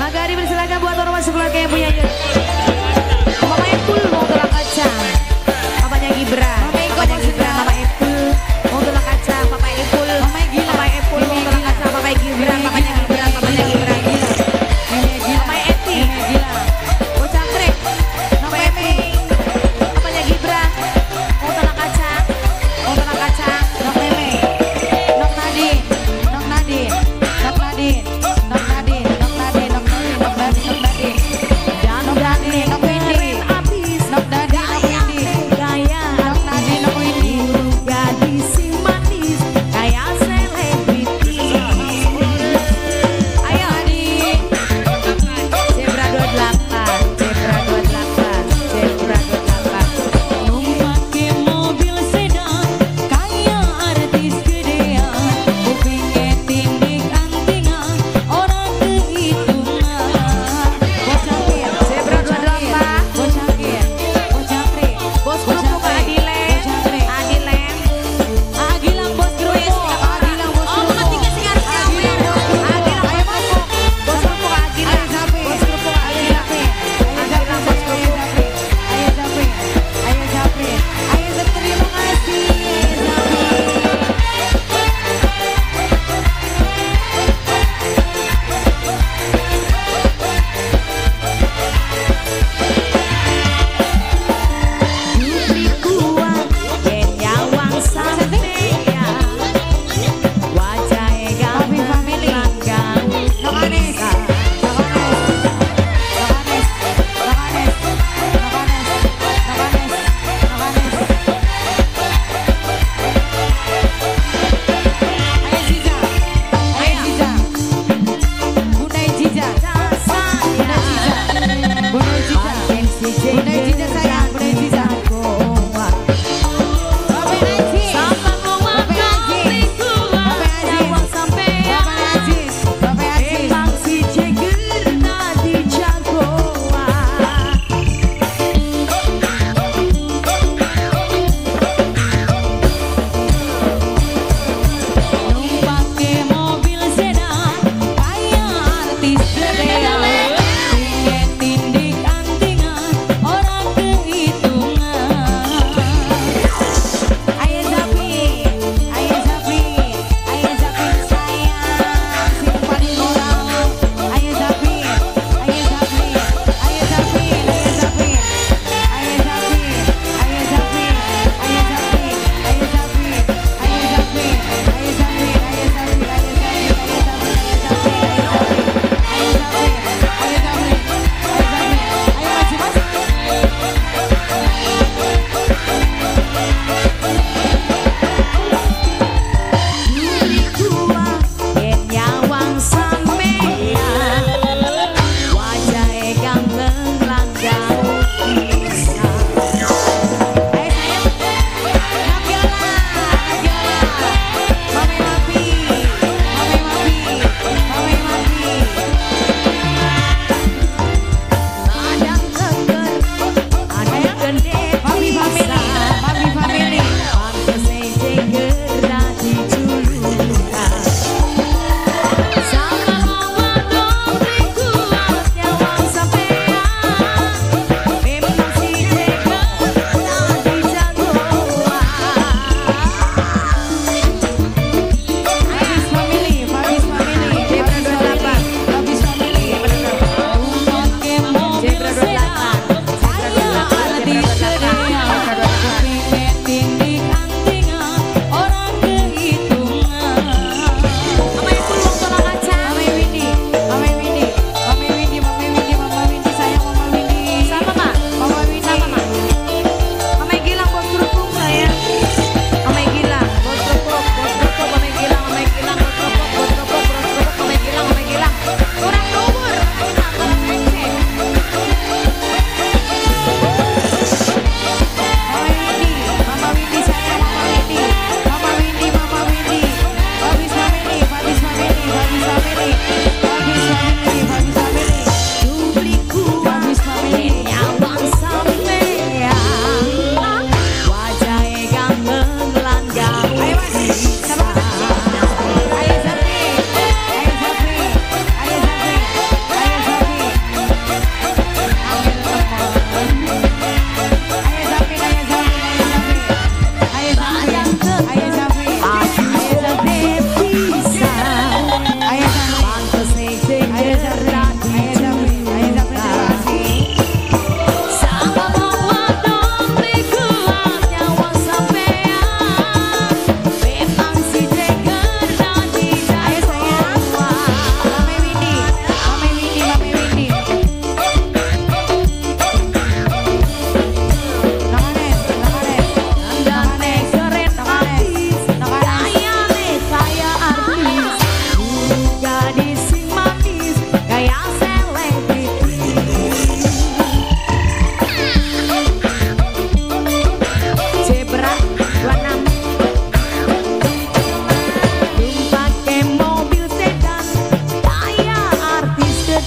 Maka dipersilakan buat orang masuk keluarga yang punya Mama Epul mau tulang kaca. Papanya Gibran. Papanya Gibran, Mama Epul mau tulang kaca. Papa Epul. Mama Gila. Papa Epul mau tulang kaca. Papa Gibran, papanya Gibran, papanya Gibran. Mama Eti. Bocah krek. Mama Epul. Papanya Gibran mau tulang kaca. Mau tulang kaca. Nok Meme. Nok Nadine. Nok Nadine. Nok Nadine. Nok Nadine. Nok Nadine. Nok Nadine. Nok Nadine. Nok Nadine. Dan Nok Nadine.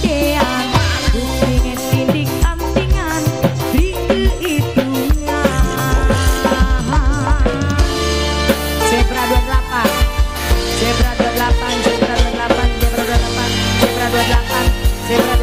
gedean pengen tindik ampingan di kehitungan. Zebra 28 Zebra 28 Zebra 28 Zebra 28 Zebra 28 Zebra 28